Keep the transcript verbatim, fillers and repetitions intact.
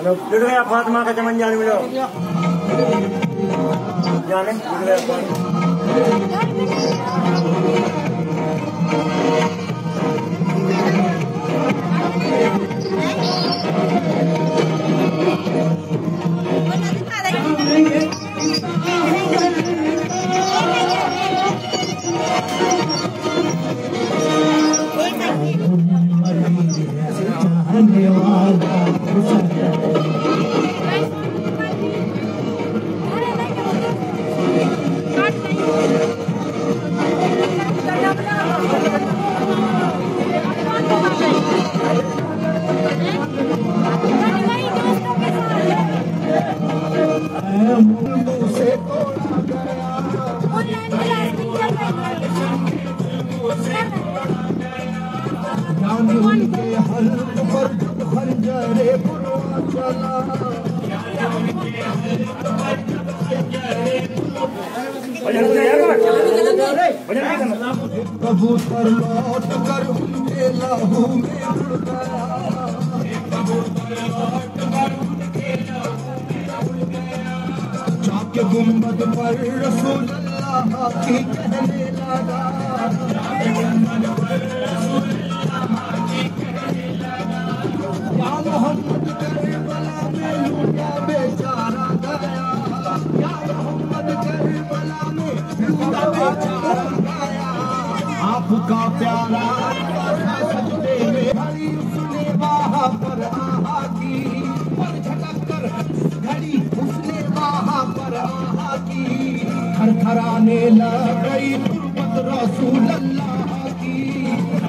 जुड़ गया फातिमा का चमन जाने मिलो जाने जुड़ गया कबूतर लौट कर उनके लहू में उड़ गया जाके गुम्बद पर रसूल अल्लाह की कहने लगा या मोहम्मद करबला में लूटा बेचारा गया या मोहम्मद करबला में लूटा बेचारा गया आपका प्यारा सजदे में घड़ी उसने वहाँ पर आहा की पर झटक कर घड़ी उसने वहाँ पर आहा की थरथराने लग गई तुरबत रसूल अल्लाह की